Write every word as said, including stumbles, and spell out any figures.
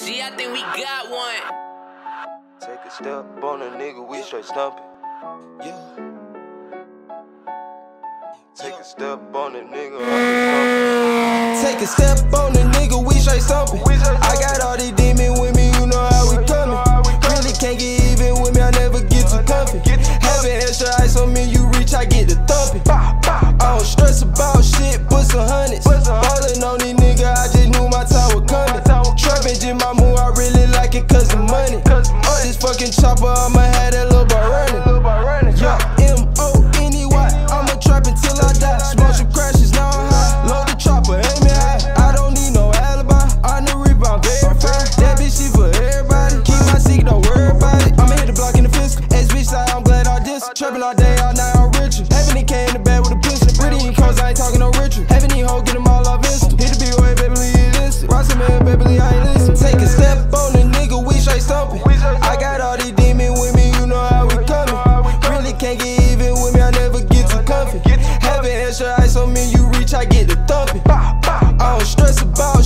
G, I think we got one. Take a step on a nigga, we straight stumping. Yeah. Take a step on a nigga, I'm Take a step on a nigga, we straight stumping. I got all these demons with me, you know how we coming. Really can't get even with me, I never get too comfy. Having extra ice on me, you reach, I get the thumping. I don't stress about shit, put some hundreds. Ballin' on these niggas, I just knew my time was coming. Trapping just my move, I really like it cause of money. This fucking chopper, I'ma have that little boy running. Yeah, M O N E Y, I'ma trap until I die. Smoke some crashes, now I'm high. Load the chopper, aim it high. I don't need no alibi, on the rebound, verified. That bitch, she for everybody. Keep my secret, don't worry about it. I'ma hit the block in the fiscal. Ex-bitch side, I'm glad I diss. Trapping all day, all night, I'm richer. Having it K in the bed with a pistol. Pretty in clothes, I ain't talking no richer. Having these hoes, get them all off Insta. Hit the B-way, baby, it is. Ross man, baby, I ain't listen. Take a step on the nigga, we straight stumping. I got all these demons with me, you know how we coming. Really can't get even with me, I never get too comfy. Having extra ice on me, you reach, I get the thumping. I don't stress about